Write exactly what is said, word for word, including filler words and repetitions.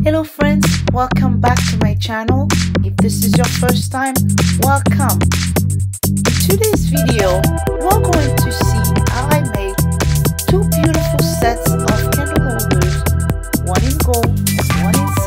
Hello friends, welcome back to my channel. If this is your first time, welcome. In today's video, we're going to see how I made two beautiful sets of candle holders, one in gold and one in silver.